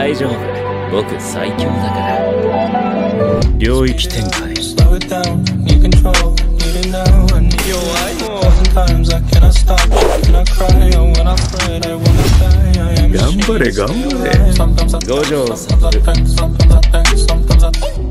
大丈夫。僕最強だから。領域展開。頑張れ頑張れ。五条悟。